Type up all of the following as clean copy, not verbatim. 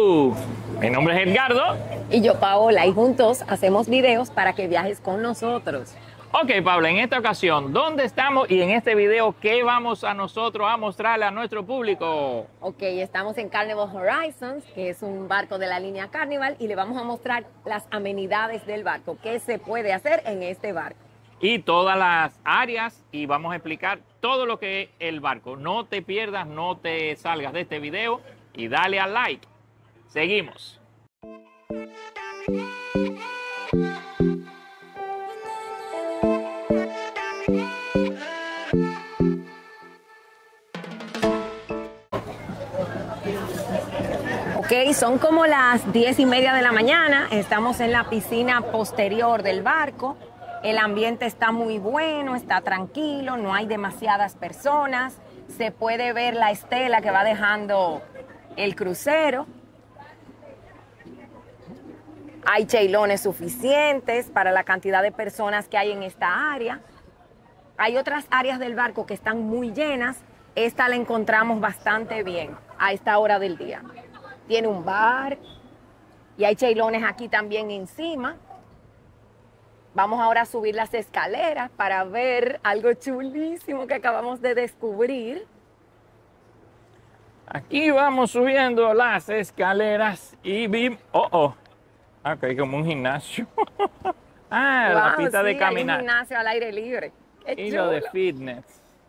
Hello, mi nombre es Edgardo. Y yo, Paola, y juntos hacemos videos para que viajes con nosotros. Ok, Paola, en esta ocasión, ¿dónde estamos? Y en este video, ¿qué vamos a nosotros a mostrarle a nuestro público? Ok, estamos en Carnival Horizons, que es un barco de la línea Carnival, y le vamos a mostrar las amenidades del barco, qué se puede hacer en este barco. Y todas las áreas, y vamos a explicar todo lo que es el barco. No te pierdas, no te salgas de este video y dale al like. Seguimos. Ok, son como las 10:30 de la mañana, estamos en la piscina posterior del barco. El ambiente está muy bueno, está tranquilo, no hay demasiadas personas. Se puede ver la estela que va dejando el crucero. Hay cheilones suficientes para la cantidad de personas que hay en esta área. Hay otras áreas del barco que están muy llenas. Esta la encontramos bastante bien a esta hora del día. Tiene un bar y hay cheilones aquí también encima. Vamos ahora a subir las escaleras para ver algo chulísimo que acabamos de descubrir. Aquí vamos subiendo las escaleras y vimos... Ok, como un gimnasio. La pista de caminar. Hay un gimnasio al aire libre. Qué Y chulo. lo de fitness.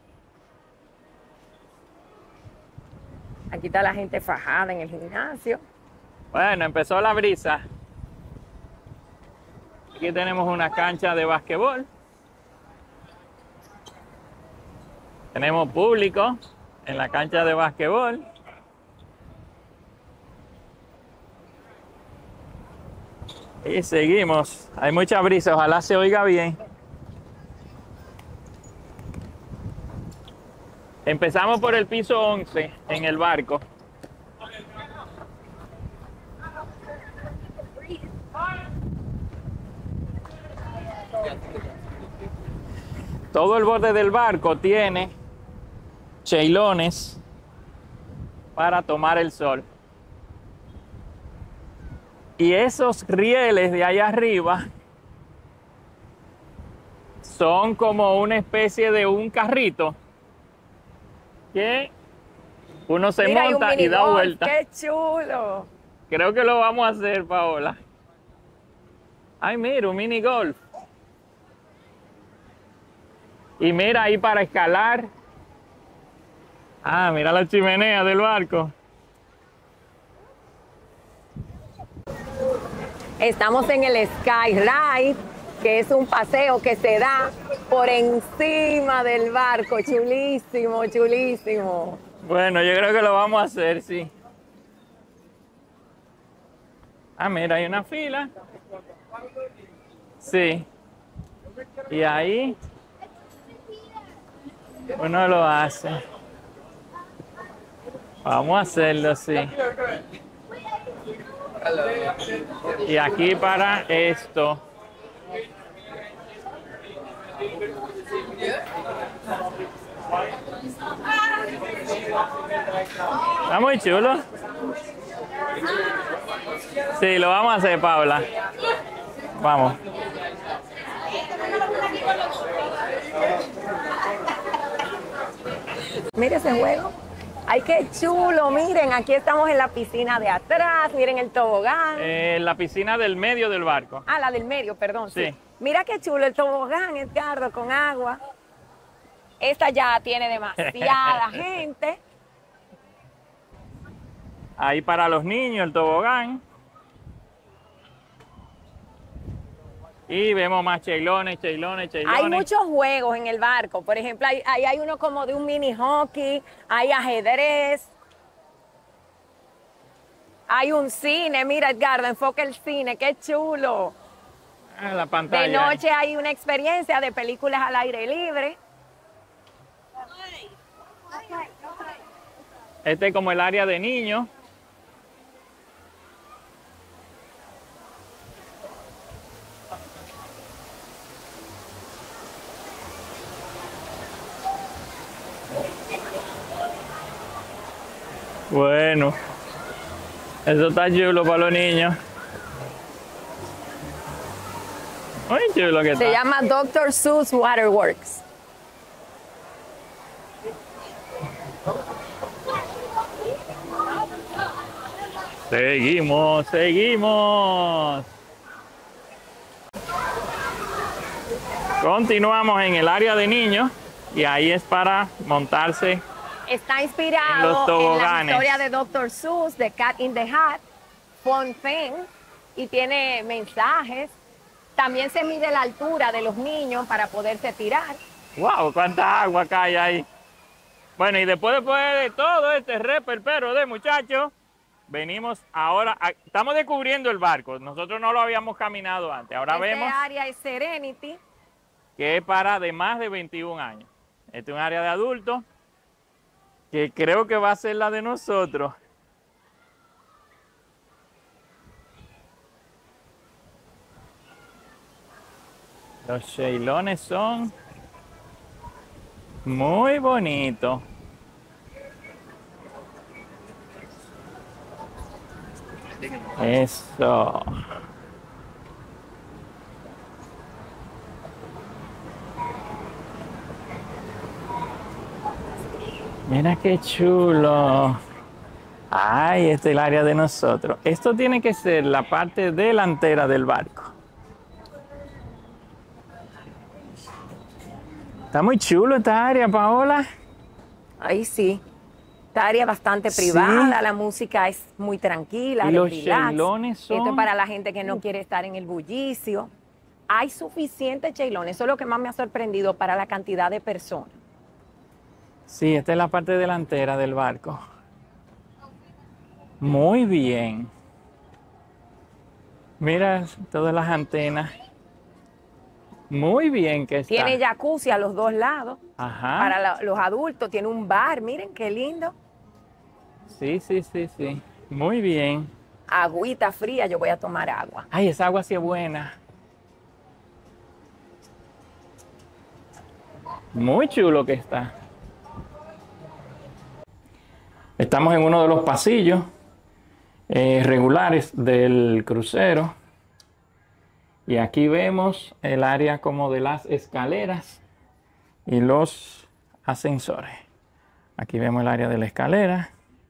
Aquí está la gente fajada en el gimnasio. Bueno, empezó la brisa. Aquí tenemos una cancha de basquetbol. Tenemos público en la cancha de basquetbol. Y seguimos. Hay mucha brisa, ojalá se oiga bien. Empezamos por el piso 11 en el barco. Todo el borde del barco tiene cheilones para tomar el sol. Y esos rieles de allá arriba son como una especie de un carrito que uno se monta y da vuelta. ¡Qué chulo! Creo que lo vamos a hacer, Paola. Ay, mira, un mini golf. Y mira ahí para escalar. Ah, mira la chimenea del barco. Estamos en el Sky Ride, que es un paseo que se da por encima del barco. Chulísimo, chulísimo. Bueno, yo creo que lo vamos a hacer, sí. Ah, mira, hay una fila. Sí. Y ahí uno lo hace. Vamos a hacerlo, sí. Y aquí para esto. Está muy chulo. Sí, lo vamos a hacer, Paula. Vamos. Mire ese juego. ¡Ay, qué chulo! Miren, aquí estamos en la piscina de atrás. Miren el tobogán. La piscina del medio del barco. Ah, la del medio, perdón. Sí. Mira qué chulo el tobogán, Edgardo, con agua. Esta ya tiene demasiada gente. Ahí para los niños el tobogán. Y vemos más cheilones. Hay muchos juegos en el barco. Por ejemplo, ahí hay uno como de un mini hockey, hay ajedrez. Hay un cine, mira, Edgardo, enfoca el cine, qué chulo. Ah, la pantalla. De noche hay una experiencia de películas al aire libre. Este es como el área de niños. Bueno. Eso está chulo para los niños. Muy chulo que está. Se llama Dr. Seuss Waterworks. Seguimos, seguimos. Continuamos en el área de niños y ahí es para montarse. Está En inspirado los en la toboganes. historia de Dr. Seuss, de Cat in the Hat, Fun Thing, y tiene mensajes. También se mide la altura de los niños para poderse tirar. ¡Wow! ¡Cuánta agua cae ahí! Bueno, y después de todo este reperpero de muchachos, venimos ahora, estamos descubriendo el barco. Nosotros no lo habíamos caminado antes. Ahora vemos Este área es Serenity. que es para de más de 21 años. Este es un área de adultos que creo que va a ser la de nosotros. Los cheilones son muy bonitos. Eso. Mira qué chulo. Ay, este es el área de nosotros. Esto tiene que ser la parte delantera del barco. Está muy chulo esta área, Paola. Ahí sí. Esta área bastante Sí. privada, la música es muy tranquila, Y de los relax. cheilones son... Esto es para la gente que no quiere estar en el bullicio. Hay suficientes cheilones, eso es lo que más me ha sorprendido para la cantidad de personas. Sí, esta es la parte delantera del barco. Muy bien. Mira todas las antenas. Muy bien que está. Tiene jacuzzi a los dos lados. Ajá. Para los adultos, tiene un bar, miren qué lindo. Sí, sí, sí, sí. Muy bien. Agüita fría, yo voy a tomar agua. Ay, esa agua sí es buena. Muy chulo que está. Estamos en uno de los pasillos regulares del crucero. Y aquí vemos el área como de las escaleras y los ascensores. Aquí vemos el área de la escalera.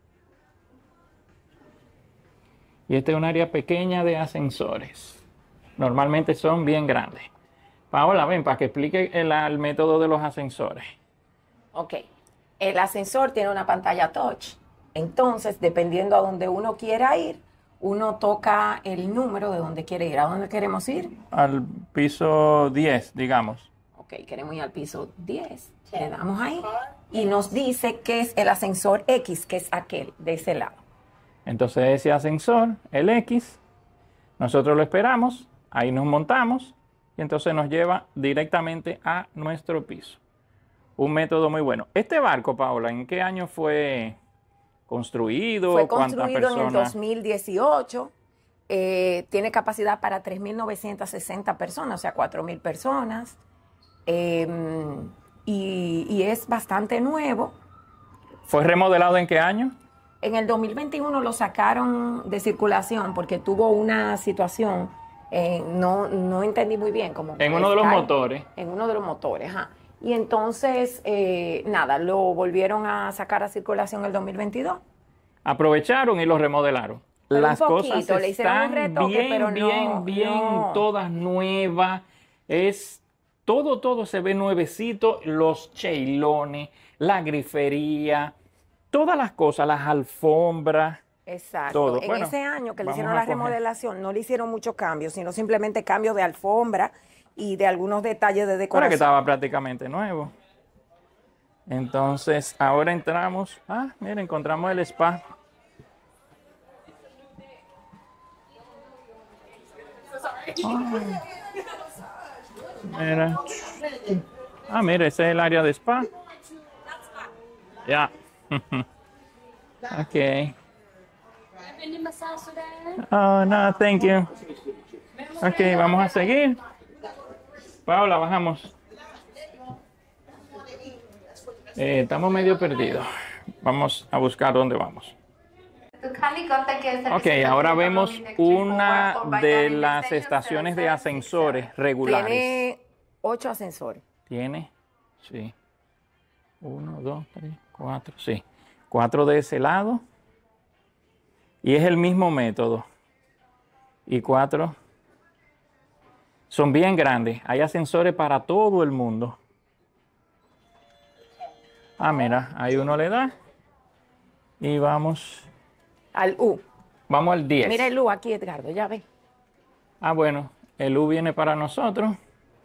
Y este es un área pequeña de ascensores. Normalmente son bien grandes. Paola, ven para que explique el método de los ascensores. Ok, el ascensor tiene una pantalla touch. Entonces, dependiendo a donde uno quiera ir, uno toca el número de donde quiere ir. ¿A dónde queremos ir? Al piso 10, digamos. Ok, queremos ir al piso 10. Le damos ahí y nos dice que es el ascensor X, que es aquel, de ese lado. Entonces ese ascensor, el X, nosotros lo esperamos, ahí nos montamos y entonces nos lleva directamente a nuestro piso. Un método muy bueno. Este barco, Paola, ¿en qué año fue construido? Fue ¿Cuántas construido en el personas? 2018. Tiene capacidad para 3.960 personas, o sea, 4.000 personas. Y es bastante nuevo. ¿Fue remodelado en qué año? En el 2021 lo sacaron de circulación porque tuvo una situación, no entendí muy bien. Como En uno de los motores. En uno de los motores, ajá. Y entonces, nada, lo volvieron a sacar a circulación en el 2022. Aprovecharon y lo remodelaron. Pero Las un poquito, cosas le hicieron un están retoque, bien, pero no, bien, no. todas nuevas. Es todo se ve nuevecito. Los cheilones, la grifería, todas las cosas, las alfombras. Exacto. Todo. En Bueno, ese año que le vamos hicieron a la coger. remodelación, no le hicieron muchos cambios, sino simplemente cambios de alfombra y de algunos detalles de Ahora decoración. que estaba prácticamente nuevo. Entonces, ahora entramos. Ah, mira, encontramos el spa. Ay. Mira. Ah, mira, ese es el área de spa. Ya. Ok. Any massage today? Oh, no, thank you. Ok, vamos a seguir. Paola, bajamos. Estamos medio perdidos. Vamos a buscar dónde vamos. Ok, ahora vemos una de las estaciones de ascensores regulares. Tiene 8 ascensores. Tiene, sí. 1, 2, 3, 4, sí. 4 de ese lado. Y es el mismo método. Y 4 son bien grandes. Hay ascensores para todo el mundo. Ah, mira, ahí uno le da. Y vamos. Al U. Vamos al 10. Mira el U aquí, Edgardo, ya ve. Ah, bueno, el U viene para nosotros.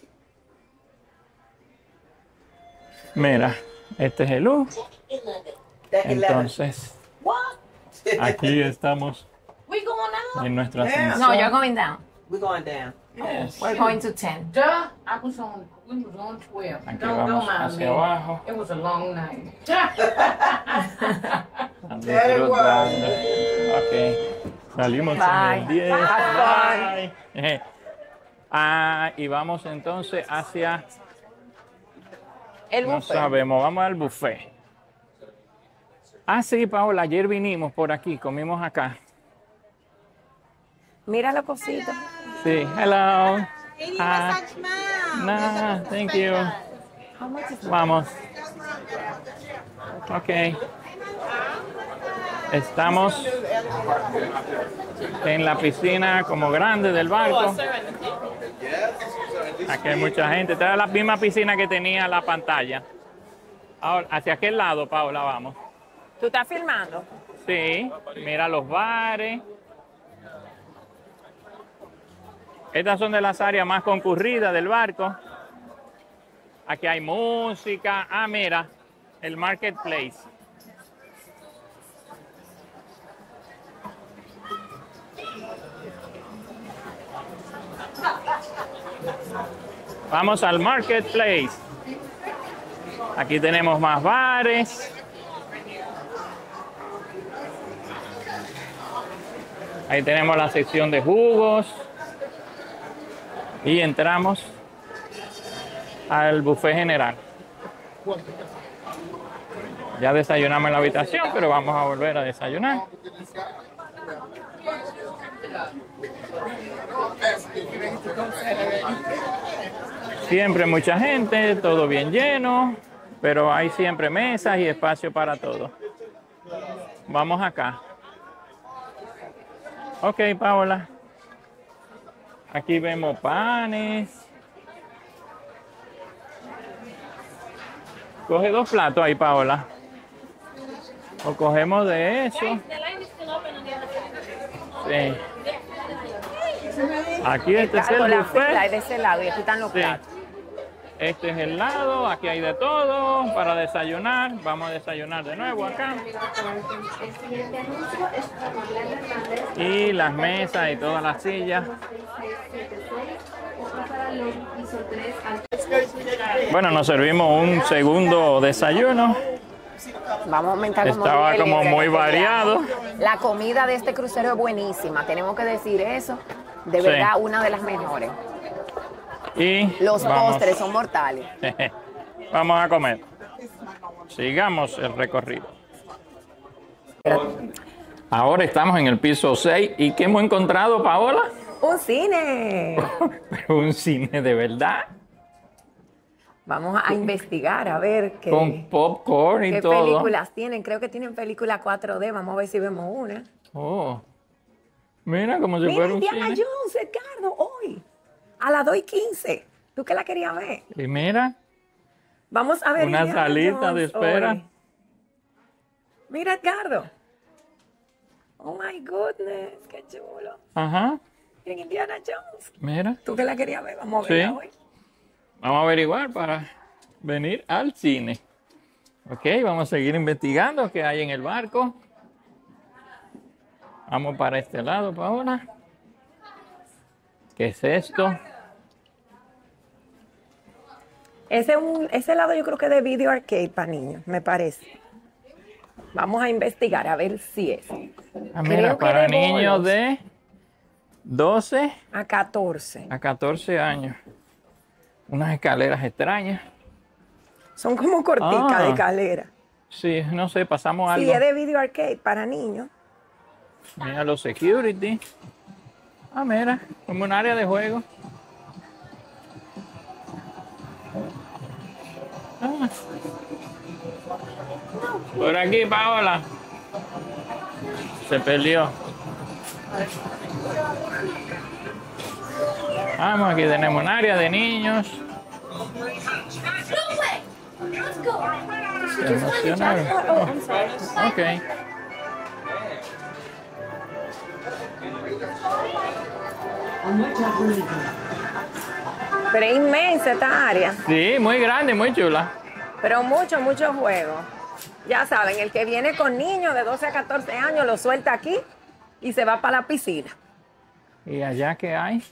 Mira, este es el U. Entonces, aquí estamos We going out? en nuestro Yeah. ascensor. No, you're going down. We're going down. Yes. We're going to 10. Duh, we was on 12. Aquí Don't vamos mind hacia me. abajo. It was a long night. Están disfrutando. Ok. Salimos en el Bye. 10. Have Bye. Ah, y vamos entonces hacia. El No buffet. sabemos, vamos al buffet. Ah, sí, Paola, ayer vinimos por aquí, comimos acá. Mira la cosita. Sí, hello. Hi. No, thank you. Vamos. Ok. Estamos en la piscina como grande del barco. Aquí hay mucha gente. Esta es la misma piscina que tenía la pantalla. Ahora, hacia aquel lado, Paola, vamos. ¿Tú estás filmando? Sí, mira los bares. Estas son de las áreas más concurridas del barco. Aquí hay música. Ah, mira, el marketplace. Vamos al marketplace. Aquí tenemos más bares. Ahí tenemos la sección de jugos. Y entramos al buffet general. Ya desayunamos en la habitación, pero vamos a volver a desayunar. Siempre mucha gente, todo bien lleno, pero hay siempre mesas y espacio para todo. Vamos acá. Ok, Paola. Aquí vemos panes. Coge 2 platos ahí, Paola. O cogemos de eso. Sí. Aquí este es Edgardo, el la fila es buffet. de ese lado y aquí están los Sí. platos. Este es el lado, aquí hay de todo para desayunar. Vamos a desayunar de nuevo acá. Y las mesas y todas las sillas. Bueno, nos servimos un segundo desayuno. Vamos a aumentar como Estaba 10 como libras muy de comida. variado. La comida de este crucero es buenísima, tenemos que decir eso. De Sí. verdad, una de las mejores. Y Los vamos, postres son mortales. vamos a comer. Sigamos el recorrido. Ahora estamos en el piso 6. ¿Y qué hemos encontrado, Paola? ¡Un cine! Pero un cine de verdad. Vamos a investigar a ver qué, Con popcorn y qué todo. películas tienen. Creo que tienen película 4D. Vamos a ver si vemos una. Oh. Mira, como si Mira, fuera un Indiana cine. Jones, Edgardo, hoy. A las 2:15. ¿Tú que la querías ver? Y mira, Vamos a ver una Indiana salita de Jones espera. hoy. Mira, Edgardo. Oh my goodness, qué chulo. Ajá, En Indiana Jones. mira. ¿Tú que la querías ver? Vamos a Sí. verla hoy. Vamos a averiguar para venir al cine. Ok, vamos a seguir investigando qué hay en el barco. Vamos para este lado, Paola. ¿Qué es esto? Ese lado yo creo que es de video arcade para niños, me parece. Vamos a investigar a ver si es. Ah, Creo mira, que para de niños bolos. de 12 A 14. a 14 años. Unas escaleras extrañas. Son como corticas Ah. de escalera. Sí, no sé, pasamos Sí, algo. es de video arcade para niños. Mira los security. Ah, mira, como un área de juego. Ah. Por aquí, Paola. Se perdió. Vamos, aquí tenemos un área de niños. Se emocionaron. Oh, ok. Pero es inmensa esta área. Sí, muy grande, muy chula. Pero muchos juegos. Ya saben, el que viene con niños de 12 a 14 años lo suelta aquí y se va para la piscina. ¿Y allá qué hay?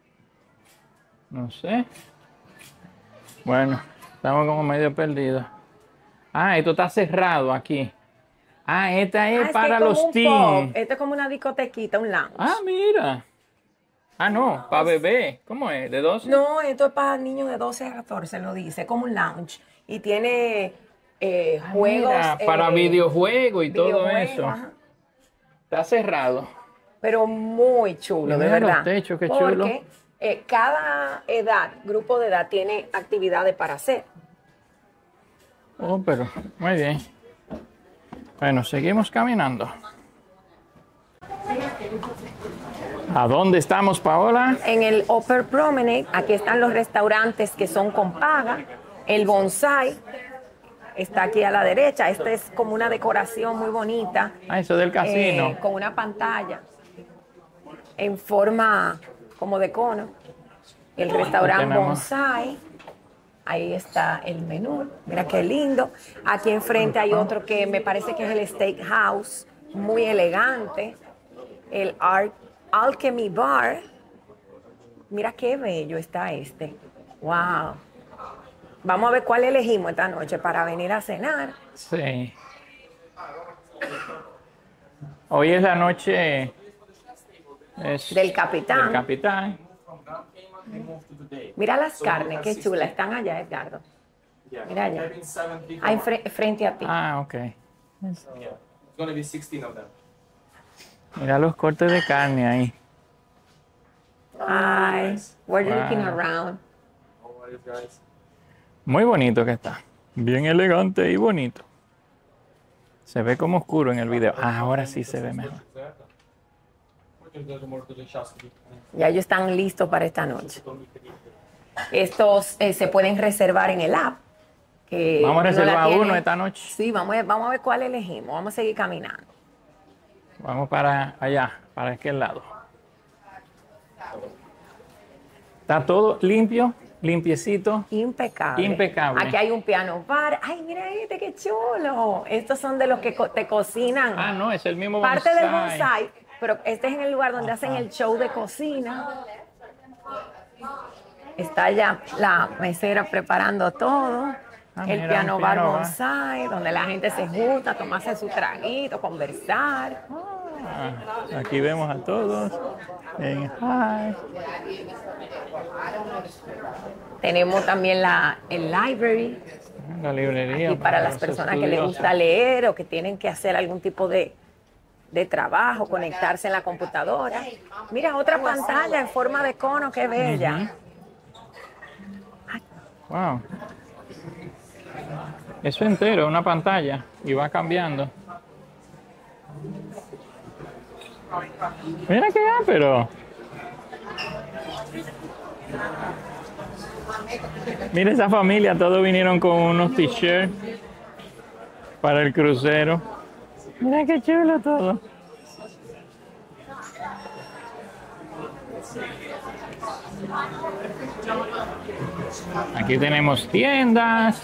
No sé. Bueno, estamos como medio perdidos. Ah, esto está cerrado aquí. Ah, esta es que para como los un teens. pub. Esto es como una discotequita, un lounge. Ah, mira. Ah, no, para bebé. ¿Cómo es? ¿De 12? No, esto es para niños de 12 a 14, lo dice, como un lounge. Y tiene juegos. Mira, para videojuegos y todo videojuegos, eso. ajá. Está cerrado. Pero muy chulo, Y de mira los verdad. techos, qué Porque chulo. cada edad, grupo de edad, tiene actividades para hacer. Oh, pero muy bien. Bueno, seguimos caminando. ¿A dónde estamos, Paola? En el Upper Promenade, aquí están los restaurantes que son con paga. El Bonsai está aquí a la derecha. Esta es como una decoración muy bonita. Ah, eso del casino. Con una pantalla en forma como de cono. El restaurante tenemos. Bonsai. Ahí está el menú. Mira qué lindo. Aquí enfrente hay otro que me parece que es el Steakhouse. Muy elegante. El Alchemy Bar. Mira qué bello está este. Wow. Vamos a ver cuál elegimos esta noche para venir a cenar. Sí. Hoy es la noche Del capitán. Del capitán. Mira las carnes, qué chula. Están allá, Edgardo. Mira allá. Ahí frente a ti. Ah, ok. It's gonna be 16 of them. Mira los cortes de carne ahí. Hi. We're Wow. looking around. No worries, guys. Muy bonito que está. Bien elegante y bonito. Se ve como oscuro en el video. Ah, ahora sí se ve mejor. Ya ellos están listos para esta noche. Estos se pueden reservar en el app. Que Vamos a uno la reservar tiene. uno esta noche. Sí, vamos a ver cuál elegimos. Vamos a seguir caminando. Vamos para allá, para aquel lado. Está todo limpio, limpiecito. Impecable. Impecable. Aquí hay un piano bar. Ay, mira este, qué chulo. Estos son de los que te cocinan. Ah, no, es el mismo Parte del bonsai. bonsai, pero este es en el lugar donde hacen el show de cocina. Está ya la mesera preparando todo. Ah, El mira, piano un bar piano bar. bonsai, donde la gente se junta, tomarse su traguito, conversar. Ah, aquí vemos a todos en high. Tenemos también el library. La librería. Y para las los personas que les estudiosos. gusta leer o que tienen que hacer algún tipo de trabajo, conectarse en la computadora. Mira, otra pantalla en forma de cono, qué bella. Wow. Eso entero, una pantalla, y va cambiando. Mira qué ápero. Mira esa familia, todos vinieron con unos t-shirts para el crucero. Mira qué chulo todo. Aquí tenemos tiendas.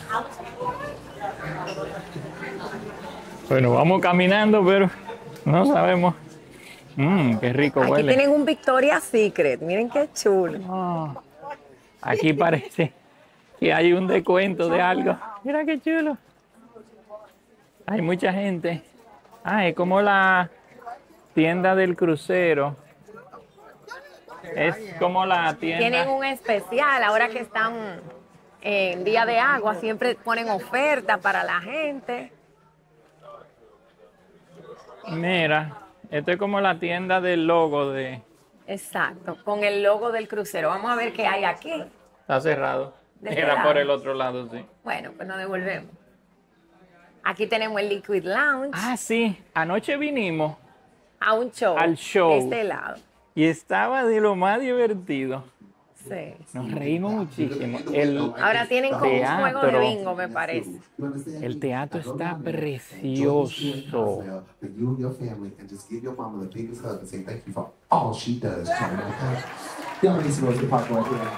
Bueno, vamos caminando, pero no sabemos. Qué rico Aquí huele. tienen un Victoria's Secret, miren qué chulo. Ah, aquí parece que hay un descuento de algo. Mira qué chulo. Hay mucha gente. Ah, es como la tienda del crucero. Es como la tienda. Tienen un especial, ahora que están en día de agua, siempre ponen oferta para la gente. Mira, Esto es como la tienda del logo de... Exacto, con el logo del crucero. Vamos a ver qué hay aquí. Está cerrado. ¿De este Era lado? por el otro lado, sí. Bueno, pues nos devolvemos. Aquí tenemos el Liquid Lounge. Ah, sí. Anoche vinimos A un show. Al show. De este lado. y estaba de lo más divertido. Sí. Nos reímos muchísimo. El Ahora tienen como un juego de teatro. bingo, me parece. El teatro está precioso. For you and your family, and just give your mama the biggest hug and say thank you for all she does, China. Okay? Y'all need to go to the park right here.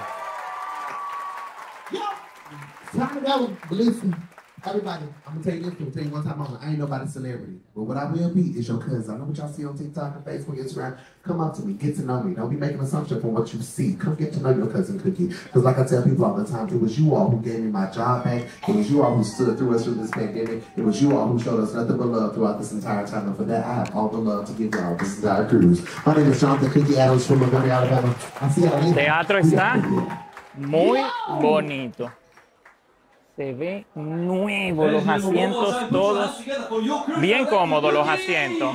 Yo, time to go. Listen, everybody, I'm gonna tell you this. I'm gonna tell you one time only. I ain't nobody's celebrity, but what I will be is your cousin. I know what y'all see on TikTok and Facebook, Instagram. Come up to me, get to know me. Don't be making assumptions from what you see. Come get to know your cousin Cookie. Because like I tell people all the time, it was you all who gave me my job back. It was you all who stood through us through this pandemic. It was you all who showed us nothing but love throughout this entire time. And for that, I have all the love to give y'all this entire cruise. My name is Jonathan Cookie Adams from Montgomery, Alabama. I see y'all El later. teatro está muy bonito. Se ve nuevo, los asientos todos bien cómodos, los asientos.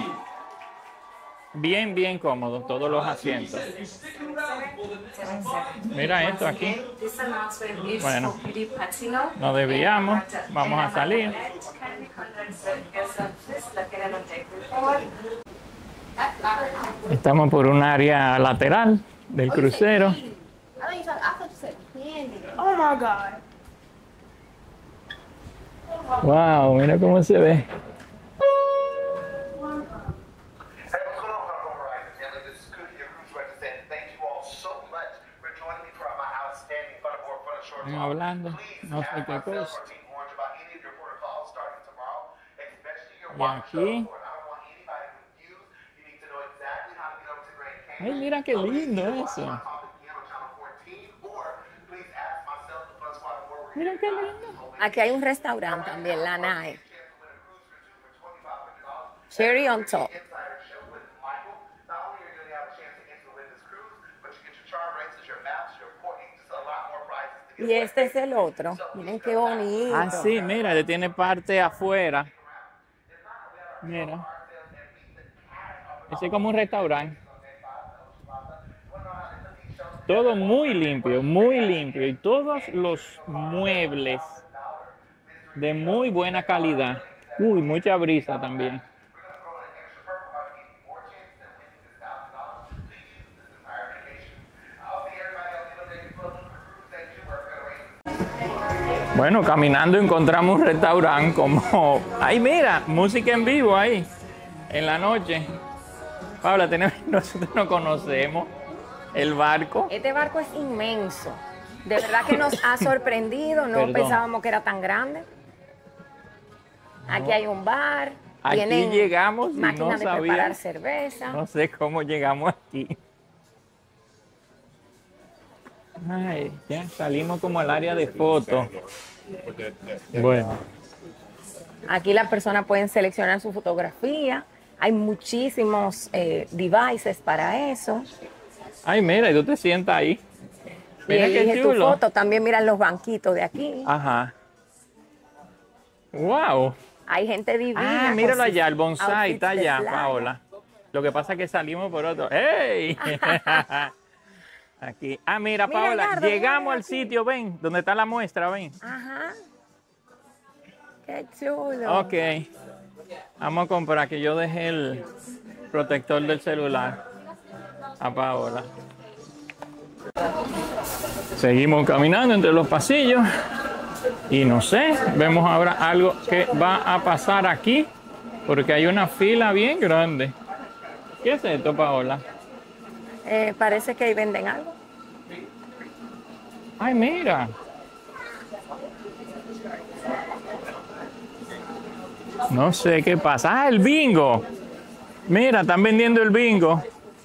Bien cómodos todos los asientos. Mira esto aquí. Bueno, nos desviamos, vamos a salir. Estamos por un área lateral del crucero. Oh my God. Wow, mira cómo se ve. Hey, what's going on, Harbor Horizon family? This is Cookie, your cruise representative. Thank you all so much for joining me for my outstanding front aboard front of shore Están talk. hablando, Please no sé ask qué myself cosa. or Team Orange about any of your protocols starting tomorrow, especially your Y water aquí. shuttle tour. I don't want anybody confused. You need to know exactly how to get over to Grand Canyon. Ay, mira qué lindo eso. Mira qué lindo. Aquí hay un restaurante también, la NAE. Cherry on top. Y este es el otro. Miren qué bonito. Ah, sí, mira, le tiene parte afuera. Mira. Ese es como un restaurante. Todo muy limpio, muy limpio. Y todos los muebles de muy buena calidad. Uy, mucha brisa también. Bueno, caminando encontramos un restaurante como... ¡Ay, mira! Música en vivo ahí, en la noche. Paula, nosotros no conocemos el barco. Este barco es inmenso. De verdad que nos ha sorprendido. No Perdón. pensábamos que era tan grande. Aquí hay un bar. Aquí Tienen llegamos y no máquinas de preparar sabía. cerveza. No sé cómo llegamos aquí. Ay, ya salimos como al área de fotos. Bueno, Aquí las personas pueden seleccionar su fotografía. Hay muchísimos devices para eso. ay, mira, y tú te sientas ahí. Y Mira qué elige tu chulo. foto. También miran los banquitos de aquí. Ajá. Wow. Hay gente divina. Ah, con míralo sus allá, el bonsai outfits está de allá, playa. Paola. Lo que pasa es que salimos por otro. ¡Ey! Aquí. Ah, mira, Mira, Paola, Edgardo, llegamos mira al aquí. sitio, ven, donde está la muestra, ven. Ajá. Qué chulo. Ok. Vamos a comprar, que yo dejé el protector del celular a Paola. Seguimos caminando entre los pasillos y no sé, vemos ahora algo que va a pasar aquí porque hay una fila bien grande. ¿Qué es esto, Paola? Parece que ahí venden algo. Ay, mira. No sé qué pasa. Ah, el bingo. Mira, están vendiendo el bingo.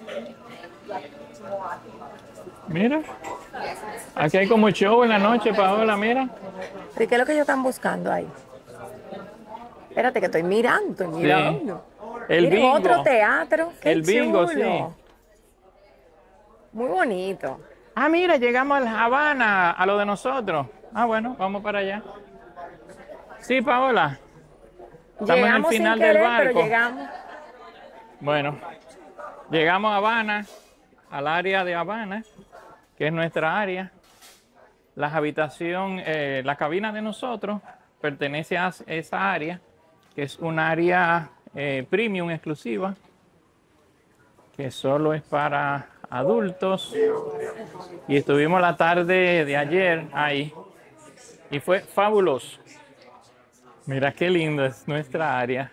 Mira. Aquí hay como show en la noche, Paola, mira. ¿Y qué es lo que ellos están buscando ahí? Espérate que estoy mirando, El Miren, bingo. otro teatro. Qué El bingo, chulo. sí. Muy bonito. Ah, mira, llegamos a La Habana, a lo de nosotros. Ah, bueno, vamos para allá. Sí, Paola. Estamos en el Llegamos final sin del querer, barco. pero llegamos. Bueno, llegamos a Habana, al área de Habana, que es nuestra área. La cabina de nosotros pertenece a esa área, que es un área premium exclusiva, que solo es para adultos. Y estuvimos la tarde de ayer ahí y fue fabuloso. Mira qué lindo es nuestra área.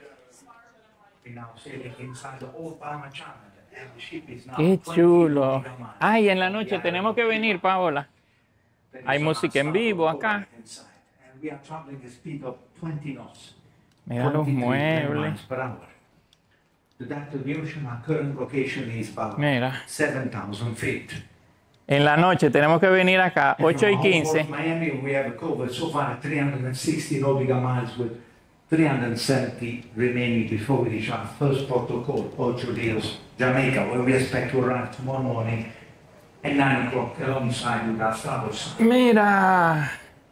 Qué chulo. Ay, en la noche tenemos que venir, Paola. Hay música en vivo acá. Mira los muebles. Mira. En la noche tenemos que venir acá, 8:15. 370 remaining before we reach our first port of call, Ocho Rios, Jamaica, where we expect to arrive tomorrow morning at 9 o'clock alongside with our travels. Mira,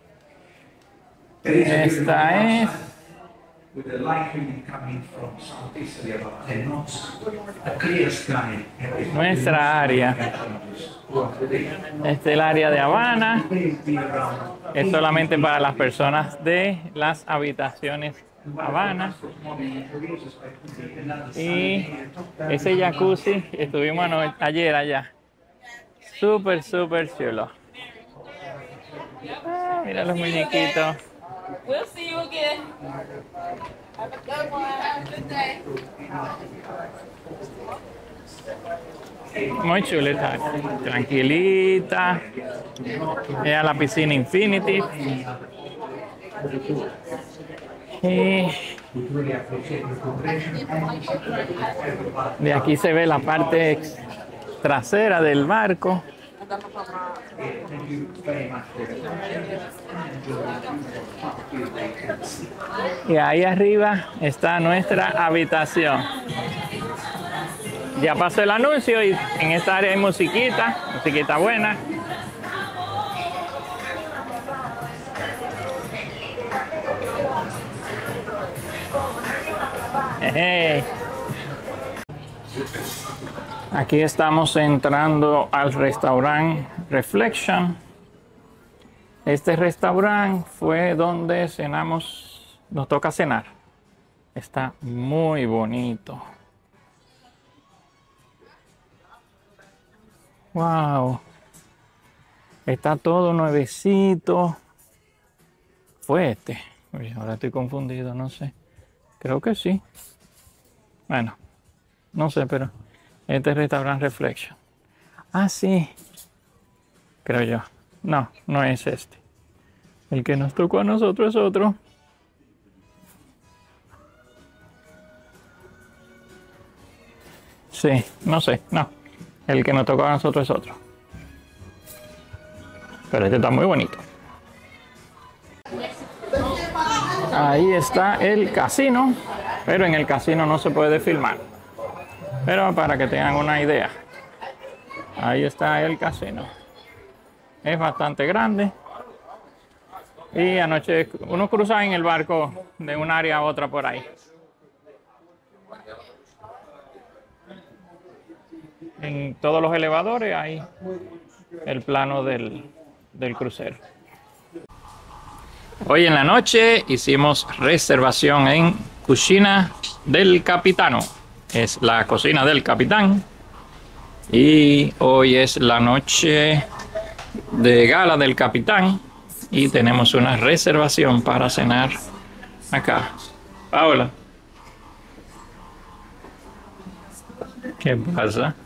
esta es with the light wind coming from southeast area about 10 knots, a clear sky. Nuestra área. Este es el área de Habana. Es solamente para las personas de las habitaciones Habana. Y ese jacuzzi, estuvimos ayer allá. Súper, súper chulo. Ah, mira los muñequitos. We'll see you again. Have a good one. Have a good day. Muy chulita, tranquilita. Mira la piscina Infinity. Y de aquí se ve la parte trasera del barco. Y ahí arriba está nuestra habitación. Ya pasó el anuncio y en esta área hay musiquita buena. Hey. Aquí estamos entrando al restaurante Reflection. Este restaurante fue donde cenamos, nos toca cenar. Está muy bonito. Wow. Está todo nuevecito. Fue este. Uy, ahora estoy confundido, no sé. Creo que sí. Bueno, no sé, pero este es restaurante Reflection. Ah, sí. Creo yo. No, no es este. El que nos tocó a nosotros es otro. Sí, no sé, no. El que nos tocó a nosotros es otro. Pero este está muy bonito. Ahí está el casino. Pero en el casino no se puede filmar. Pero para que tengan una idea. Ahí está el casino. Es bastante grande. Y anoche uno cruza en el barco de un área a otra por ahí. En todos los elevadores hay el plano del crucero. Hoy en la noche hicimos reservación en Cocina del Capitano. Es la cocina del capitán. Y hoy es la noche de gala del capitán. Y tenemos una reservación para cenar acá. Paola. ¿Qué pasa?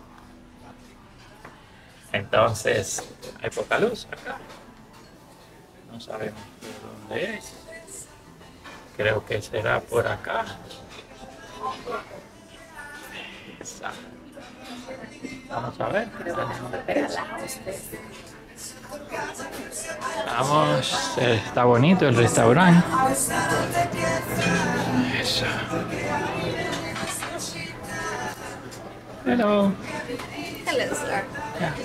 Entonces, hay poca luz acá. No sabemos por dónde es. Creo que será por acá. Vamos a ver. Vamos, está bonito el restaurante. Eso. Hello. Hello, sir. Yeah.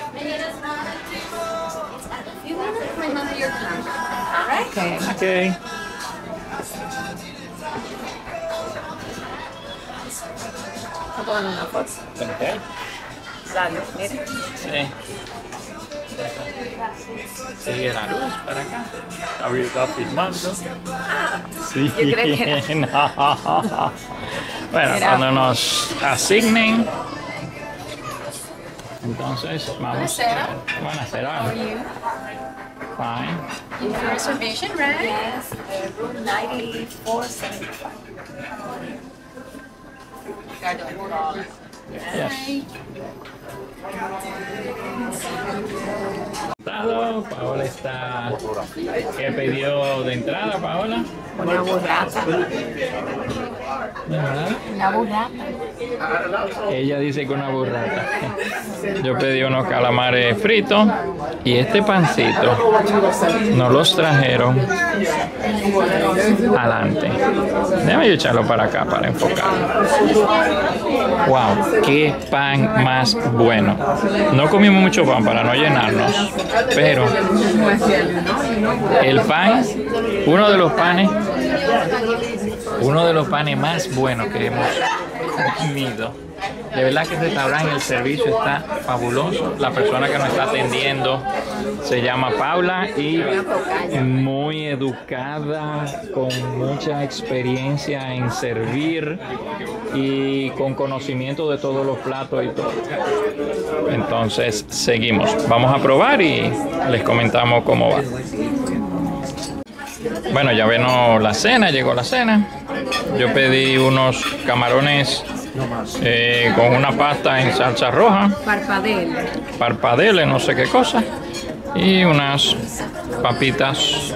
You want to remember your time. All right? Okay. Okay. tomando una foto. Perfecto. Dale, mira. Sí. Sigue la luz para acá. Gabriel está filmando. Sí. Yo creo que No. Bueno, Era- cuando nos asignen, entonces vamos a hacer algo. Fine. Your reservation, right? Yes, room 9475. Yes. Paola está. ¿Qué pidió de entrada, Paola? Una burrata. ¿De verdad? Una burrata. Ella dice que una burrata. Yo pedí unos calamares fritos y este pancito nos los trajeron adelante. Déjame yo echarlo para acá para enfocar. Wow, qué pan más bueno. No comimos mucho pan para no llenarnos, pero el pan, uno de los panes más buenos que hemos comido. De verdad que el restaurante, el servicio está fabuloso. La persona que nos está atendiendo se llama Paula y muy educada, con mucha experiencia en servir y con conocimiento de todos los platos y todo. Entonces seguimos. Vamos a probar y les comentamos cómo va. Bueno, ya vino la cena, llegó la cena. Yo pedí unos camarones con una pasta en salsa roja, parpadeles, no sé qué cosa, y unas papitas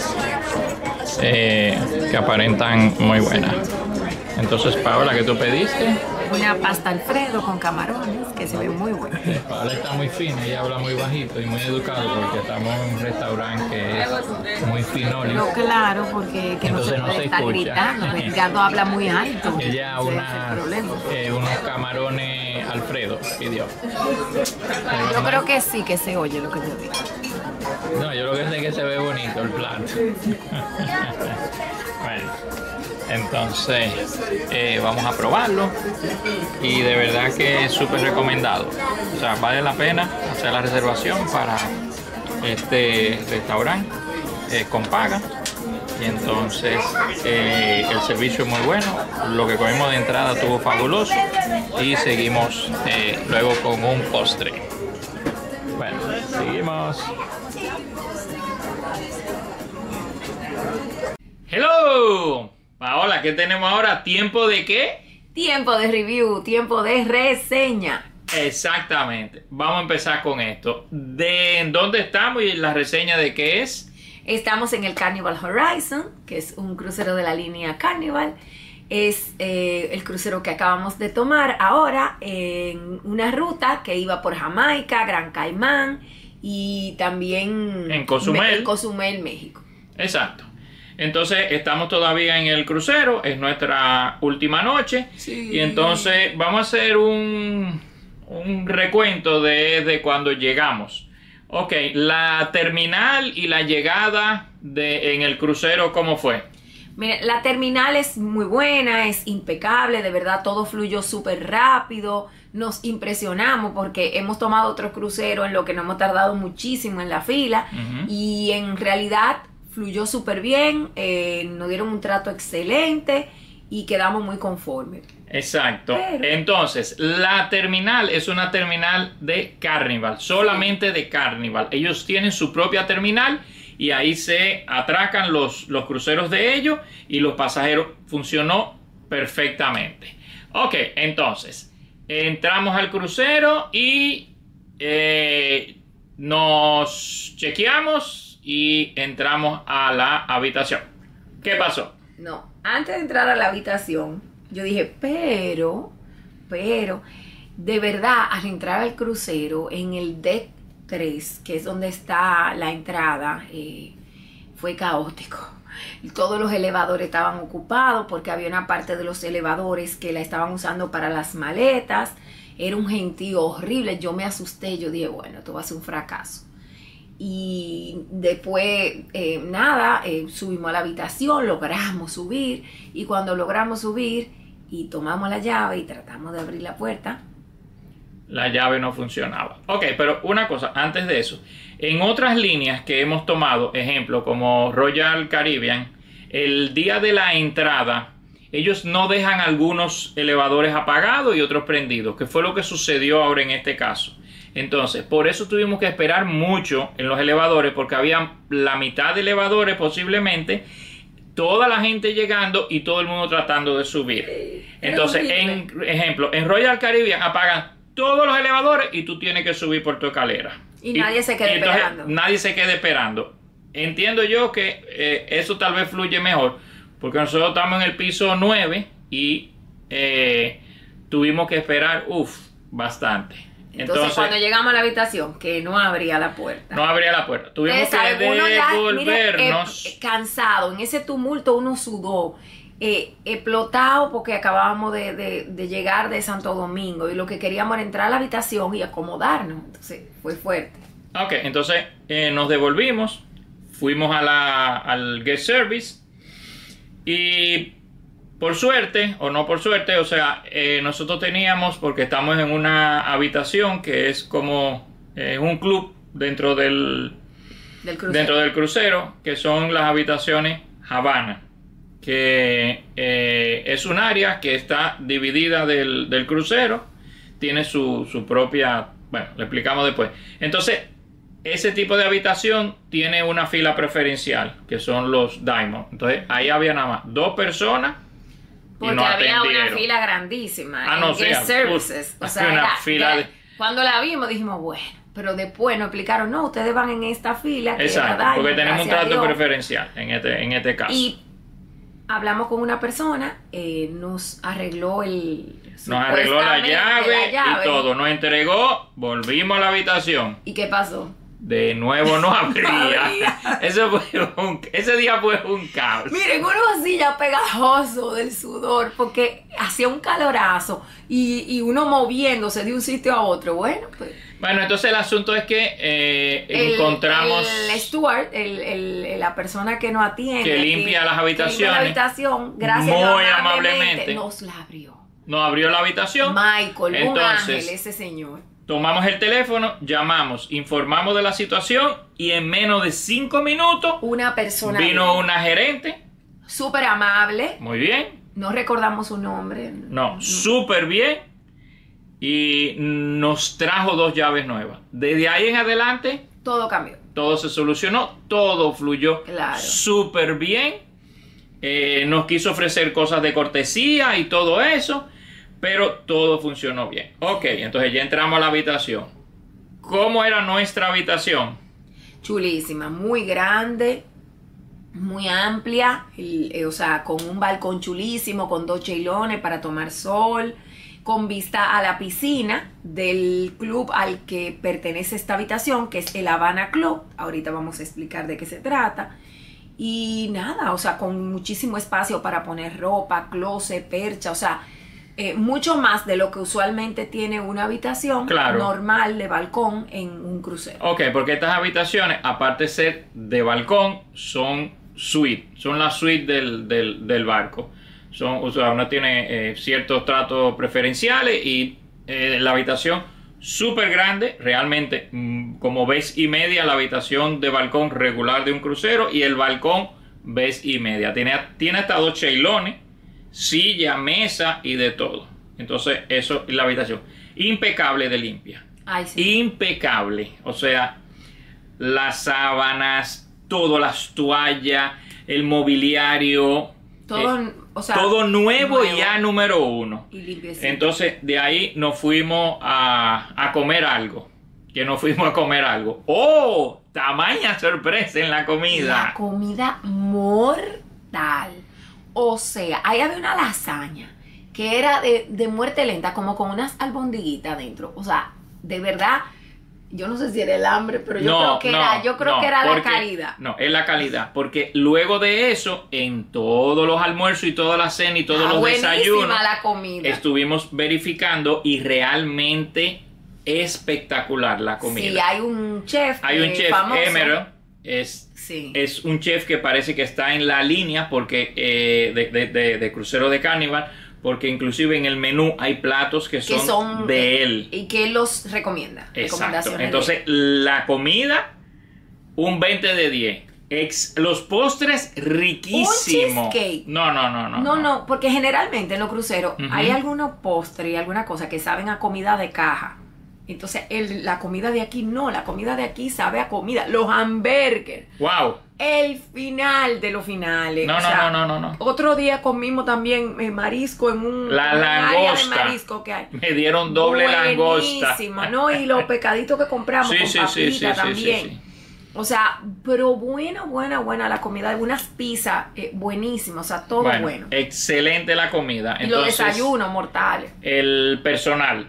que aparentan muy buenas. Entonces, Paola, ¿qué tú pediste? Una pasta Alfredo con camarones que se ve muy buena. Paola está muy fina, ella habla muy bajito y muy educado porque estamos en un restaurante que es muy finolio. No, claro, porque que no se Entonces no puede se estar escucha. gritando. Ricardo habla muy alto. Ella Ese es el problema. unos camarones Alfredo pidió. Yo creo que sí que se oye lo que yo digo. No, yo lo que sé es que se ve bonito el plato. Bueno, entonces vamos a probarlo y de verdad que es súper recomendado. O sea, vale la pena hacer la reservación para este restaurante con paga. Y entonces el servicio es muy bueno, lo que comimos de entrada estuvo fabuloso y seguimos luego con un postre. Bueno, seguimos. Hello, Paola, ¿qué tenemos ahora? ¿Tiempo de qué? Tiempo de review, tiempo de reseña. Exactamente. Vamos a empezar con esto. ¿De dónde estamos y la reseña de qué es? Estamos en el Carnival Horizon, que es un crucero de la línea Carnival. Es el crucero que acabamos de tomar ahora en una ruta que iba por Jamaica, Gran Caimán y también En Cozumel. Cozumel, México. Exacto. Entonces estamos todavía en el crucero, es nuestra última noche. Sí. Y entonces vamos a hacer un recuento de cuando llegamos. Ok, la terminal y la llegada en el crucero, ¿cómo fue? Mira, la terminal es muy buena, es impecable, de verdad todo fluyó súper rápido, nos impresionamos porque hemos tomado otro crucero en lo que nos hemos tardado muchísimo en la fila y en realidad fluyó súper bien, nos dieron un trato excelente y quedamos muy conformes. Exacto. Pero- Entonces, la terminal es una terminal de Carnival, solamente de Carnival. Ellos tienen su propia terminal y ahí se atracan los cruceros de ellos y los pasajeros. Funcionó perfectamente. Ok, entonces, entramos al crucero y nos chequeamos y entramos a la habitación. ¿Qué pasó? No, antes de entrar a la habitación, yo dije, pero, de verdad, al entrar al crucero, en el deck 3, que es donde está la entrada, fue caótico. Todos los elevadores estaban ocupados porque había una parte de los elevadores que la estaban usando para las maletas. Era un gentío horrible. Yo me asusté, yo dije, bueno, esto va a ser un fracaso. Y después, subimos a la habitación, logramos subir. Y cuando logramos subir, y tomamos la llave y tratamos de abrir la puerta. La llave no funcionaba. Ok, pero una cosa, antes de eso. En otras líneas que hemos tomado, ejemplo, como Royal Caribbean, el día de la entrada, ellos no dejan algunos elevadores apagados y otros prendidos, que fue lo que sucedió ahora en este caso. Entonces, por eso tuvimos que esperar mucho en los elevadores, porque había la mitad de elevadores posiblemente, toda la gente llegando y todo el mundo tratando de subir. Entonces, ejemplo, en Royal Caribbean apagan todos los elevadores y tú tienes que subir por tu escalera. Y nadie se quede esperando. Nadie se quede esperando. Entiendo yo que eso tal vez fluye mejor, porque nosotros estamos en el piso 9 y tuvimos que esperar, bastante. Entonces, cuando llegamos a la habitación, que no abría la puerta. No abría la puerta. Tuvimos que devolvernos. Cansado, en ese tumulto uno sudó. Explotado porque acabábamos de llegar de Santo Domingo y lo que queríamos era entrar a la habitación y acomodarnos. Entonces fue fuerte. Ok, entonces nos devolvimos, fuimos al guest service y por suerte o no por suerte, o sea, nosotros teníamos, porque estamos en una habitación que es como un club dentro del crucero, que son las habitaciones Havana, que es un área que está dividida del crucero, tiene su propia, bueno, le explicamos después. Entonces, ese tipo de habitación tiene una fila preferencial, que son los Diamond. Entonces, ahí había nada más 2 personas. Porque había una fila grandísima en guest services. O sea, una fila cuando la vimos dijimos, bueno, pero después nos explicaron, no, ustedes van en esta fila. Exacto, porque tenemos un trato preferencial en este caso. Y hablamos con una persona, nos arregló la llave y todo, nos entregó, volvimos a la habitación. ¿Y qué pasó? De nuevo no abría. Ese día fue un caos. Miren, uno así ya pegajoso del sudor porque hacía un calorazo y uno moviéndose de un sitio a otro. Bueno, pues. Bueno, entonces el asunto es que encontramos el steward, la persona que nos atiende, que limpia las habitaciones, limpia la habitación, gracias muy amablemente nos la abrió. Nos abrió la habitación. Michael, entonces, un ángel, ese señor. Tomamos el teléfono, llamamos, informamos de la situación y en menos de 5 minutos una persona vino una gerente. Súper amable. Muy bien. No recordamos su nombre. No, súper bien. Y nos trajo 2 llaves nuevas. Desde ahí en adelante todo cambió. Todo se solucionó, todo fluyó súper bien. Nos quiso ofrecer cosas de cortesía y todo eso, pero todo funcionó bien. Ok, entonces ya entramos a la habitación. ¿Cómo era nuestra habitación? Chulísima, muy grande, muy amplia, o sea, con un balcón chulísimo, con 2 cheilones para tomar sol, con vista a la piscina del club al que pertenece esta habitación, que es el Havana Club. Ahorita vamos a explicar de qué se trata. Y nada, o sea, con muchísimo espacio para poner ropa, closet, percha, o sea, mucho más de lo que usualmente tiene una habitación normal de balcón en un crucero. Ok, porque estas habitaciones, aparte de ser de balcón, son suite, son la suite del barco. O sea, uno tiene ciertos tratos preferenciales y la habitación súper grande, realmente como vez y media la habitación de balcón regular de un crucero y el balcón vez y media. Tiene hasta 2 cheilones, silla, mesa y de todo. Entonces eso es la habitación. Impecable de limpia. Ay, sí. Impecable. O sea, las sábanas, todas las toallas, el mobiliario. Todo, o sea, todo nuevo y ya número 1. Y limpiecito. Entonces de ahí nos fuimos a comer algo. Que nos fuimos a comer algo. ¡Oh! Tamaña sorpresa en la comida. La comida mortal. O sea, ahí había una lasaña que era de muerte lenta, como con unas albondiguitas adentro. O sea, de verdad, yo no sé si era el hambre, pero yo creo que era la calidad. No, es la calidad. Porque luego de eso, en todos los almuerzos y toda la cena y todos los desayunos, la comida. Estuvimos verificando y realmente espectacular la comida. Sí, hay un chef famoso. Emerald. Es un chef que parece que está en la línea porque de crucero de Carnival, porque inclusive en el menú hay platos que son de él. Y que él los recomienda. Exacto. Recomendaciones Entonces, la comida, un 20 de 10. Los postres, riquísimos. Un cheesecake. No, porque generalmente en los cruceros hay algunos postres y alguna cosa que saben a comida de caja. Entonces, la comida de aquí no, la comida de aquí sabe a comida. Los hamburgers. ¡Wow! El final de los finales. No. Otro día comimos también marisco en un área de marisco que hay. Me dieron doble langosta. Buenísimo, ¿no? Y los pescaditos que compramos con papita también. Sí. O sea, pero buena la comida. Unas pizzas buenísimas, o sea, todo bueno. Excelente la comida. Y los desayunos mortales. El personal.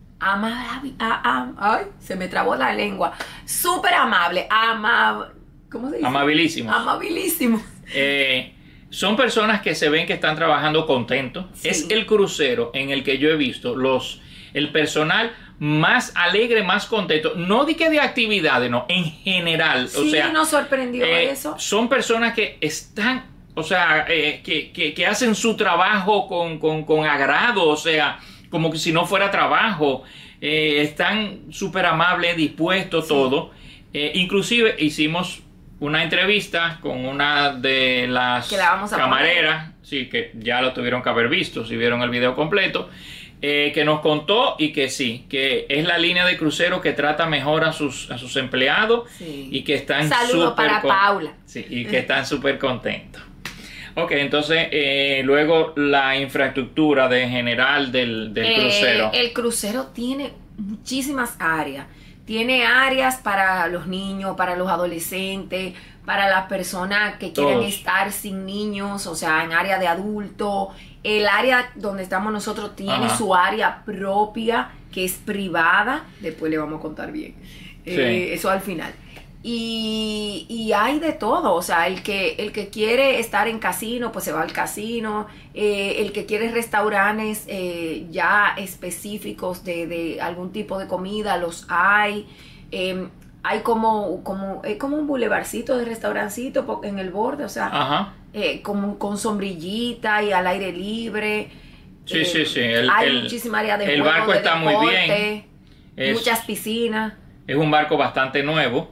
Ay, se me trabó la lengua. Súper amable. ¿Cómo se dice? Amabilísimos. Amabilísimos. Son personas que se ven que están trabajando contentos. Sí. Es el crucero en el que yo he visto el personal más alegre, más contento. No de que de actividades, no, en general. Sí, o sea, nos sorprendió eso. Son personas que están, o sea, que hacen su trabajo con agrado, o sea, como que si no fuera trabajo. Están súper amables, dispuestos, todo. Inclusive hicimos una entrevista con una de las camareras, sí, que ya lo tuvieron que haber visto, si vieron el video completo, que nos contó y que sí, que es la línea de crucero que trata mejor a sus empleados y que están saludos para Paula. Sí, y que están súper contentos. Ok, entonces luego la infraestructura de general del crucero. El crucero tiene muchísimas áreas. Tiene áreas para los niños, para los adolescentes, para las personas que quieren estar sin niños, o sea, en área de adulto. El área donde estamos nosotros tiene su área propia, que es privada. Después le vamos a contar bien. Eso al final. Y hay de todo, o sea, el que quiere estar en casino, pues se va al casino. El que quiere restaurantes ya específicos de algún tipo de comida, los hay. Hay como un bulevarcito de restaurancito en el borde, o sea, como con sombrillita y al aire libre. Sí. Hay muchísima área de juego, el barco de está deporte, muy bien. Muchas piscinas. Es un barco bastante nuevo.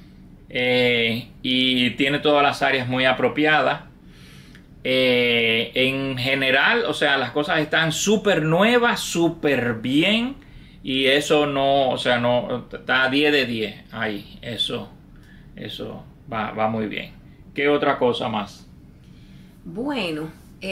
Y tiene todas las áreas muy apropiadas. En general, o sea, las cosas están súper nuevas, súper bien. Y eso no, o sea, no está 10 de 10 ahí. Eso va muy bien. ¿Qué otra cosa más? Bueno,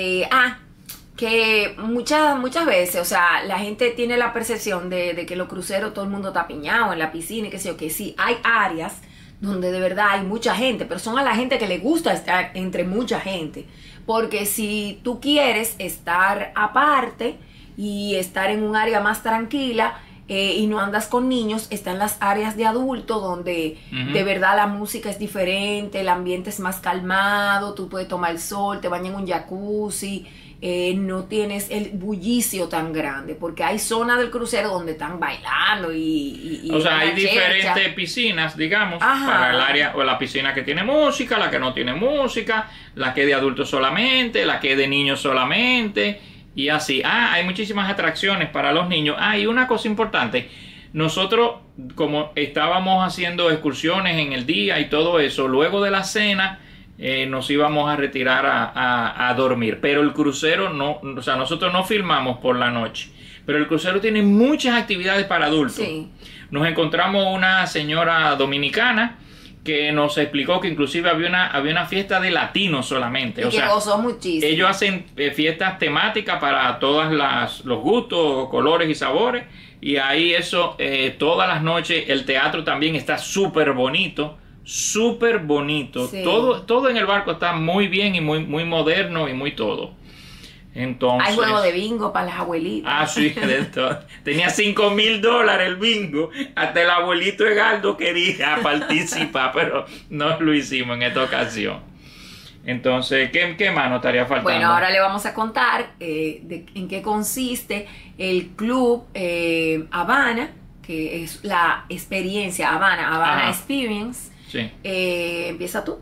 que muchas veces, o sea, la gente tiene la percepción de que los cruceros todo el mundo está piñado en la piscina y qué sé yo, que sí, hay áreas donde de verdad hay mucha gente, pero son a la gente que le gusta estar entre mucha gente, porque si tú quieres estar aparte y estar en un área más tranquila y no andas con niños, están las áreas de adultos donde de verdad la música es diferente, el ambiente es más calmado, tú puedes tomar el sol, te bañas en un jacuzzi, no tienes el bullicio tan grande, porque hay zonas del crucero donde están bailando y o sea, hay diferentes piscinas, digamos, para el área, o la piscina que tiene música, la que no tiene música, la que es de adultos solamente, la que es de niños solamente, y así. Hay muchísimas atracciones para los niños. Y una cosa importante, nosotros, como estábamos haciendo excursiones en el día y todo eso, luego de la cena nos íbamos a retirar a dormir, pero el crucero no, o sea, nosotros no filmamos por la noche, pero el crucero tiene muchas actividades para adultos. Sí. Nos encontramos una señora dominicana que nos explicó que inclusive había una fiesta de latinos solamente. Y o que gozó muchísimo. Ellos hacen fiestas temáticas para todos los gustos, colores y sabores, y ahí todas las noches. El teatro también está súper bonito. Súper bonito. Sí. Todo en el barco está muy bien y muy moderno y muy todo. Entonces, hay juego de bingo para las abuelitas. Sí, de todo. Tenía $5,000 el bingo. Hasta el abuelito Egaldo quería participar, pero no lo hicimos en esta ocasión. Entonces, ¿qué más nos estaría faltando? Bueno, ahora le vamos a contar en qué consiste el club Habana, que es la experiencia Habana Experience. Sí. Empieza tú.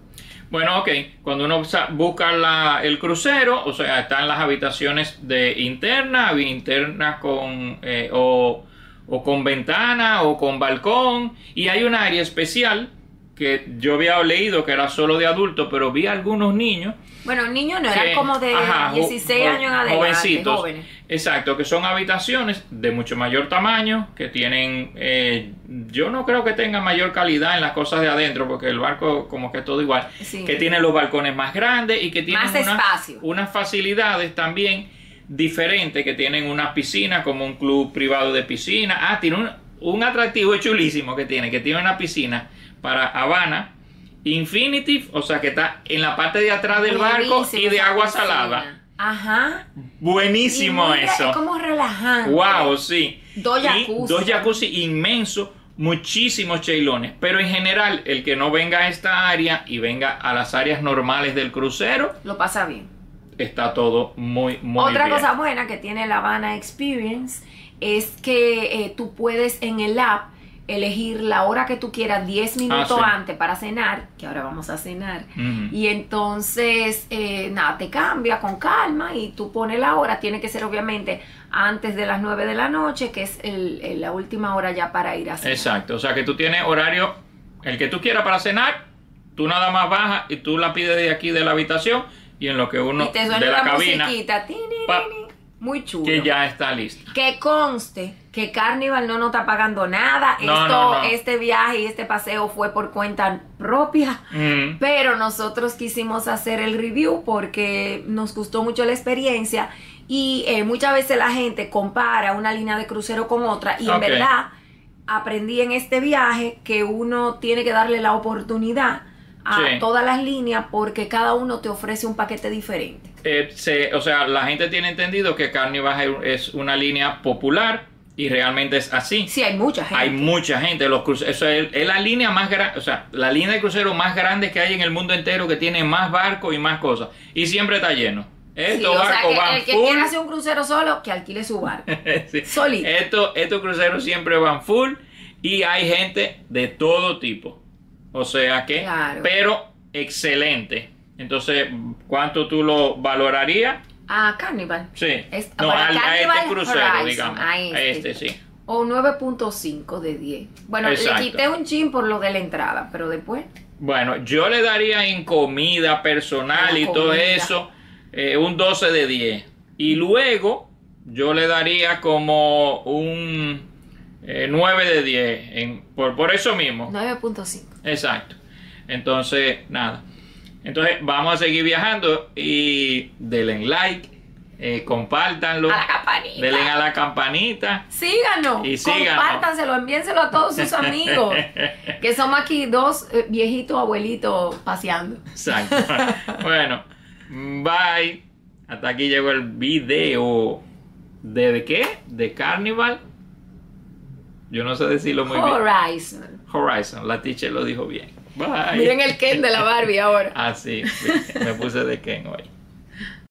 Bueno, ok. Cuando uno busca el crucero, o sea, están las habitaciones internas con o con ventana o con balcón, y hay un área especial que yo había leído que era solo de adultos, pero vi algunos niños. Bueno, niños no, eran como de 16 años en adelante, jovencitos, jóvenes. Exacto, que son habitaciones de mucho mayor tamaño, que tienen, yo no creo que tengan mayor calidad en las cosas de adentro, porque el barco como que es todo igual, Sí. que tienen los balcones más grandes y que tienen Más espacio. unas facilidades también diferentes, que tienen una piscina como un club privado de piscina. Tiene un atractivo chulísimo que tiene una piscina para Habana Infinitive, o sea que está en la parte de atrás del barco Buenísimo y de esa agua piscina. salada. Ajá. Buenísimo Y mira, eso. Es como relajante. Wow, sí. Dos jacuzzi. Dos jacuzzi inmensos, muchísimos cheilones. Pero en general, el que no venga a esta área y venga a las áreas normales del crucero, Lo pasa bien. está todo muy Otra bien. cosa buena que tiene la Habana Experience es que tú puedes en el app elegir la hora que tú quieras, 10 minutos sí. antes para cenar, que ahora vamos a cenar. Ujú. Y entonces, nada, te cambia con calma y tú pones la hora. Tiene que ser obviamente antes de las 9 de la noche, que es la última hora ya para ir a cenar. Exacto, o sea que tú tienes horario, el que tú quieras para cenar, tú nada más bajas y tú la pides de aquí de la habitación, y en lo que uno Y te suena de la la cabina, musiquita. pa, Muy chulo. que ya está listo. Que conste que Carnival no nos está pagando nada. No. Este viaje y este paseo fue por cuenta propia. Mm. Pero nosotros quisimos hacer el review porque nos gustó mucho la experiencia. Y muchas veces la gente compara una línea de crucero con otra. Y en Ok. verdad aprendí en este viaje que uno tiene que darle la oportunidad a Sí. todas las líneas porque cada uno te ofrece un paquete diferente. O sea, la gente tiene entendido que Carnival es una línea popular y realmente es así. Sí, hay mucha gente. Hay mucha gente. Los cruceros, o sea, es la línea más grande, o sea, la línea de crucero más grande que hay en el mundo entero, que tiene más barcos y más cosas. Y siempre está lleno. Sí, Estos o sea, barcos van el que full. quiera hacer un crucero solo, que alquile su barco. Sí. Solito. Estos cruceros siempre van full y hay gente de todo tipo. O sea que, Claro. pero excelente. Entonces, ¿cuánto tú lo valorarías? A Carnival. Sí. No, a Carnival este crucero, Horizon, digamos. a A este. sí. O 9.5 de 10. Bueno, Exacto. le quité un chin por lo de la entrada, pero después. Bueno, yo le daría en comida personal La y todo comida. eso un 12 de 10. Y luego yo le daría como un 9 de 10. Por eso mismo. 9.5. Exacto. Entonces, nada. Entonces, vamos a seguir viajando y denle like, compártanlo. A la campanita. Denle a la campanita. Síganos. Y síganos. Compártanselo, enviénselo a todos sus amigos. Que somos aquí dos viejitos abuelitos paseando. Exacto. Bueno, bye. Hasta aquí llegó el video. ¿De qué? ¿De Carnival? Yo no sé decirlo muy bien. Horizon. Horizon. La teacher lo dijo bien. Bye. Miren el Ken de la Barbie ahora. Ah, sí. Me puse de Ken hoy.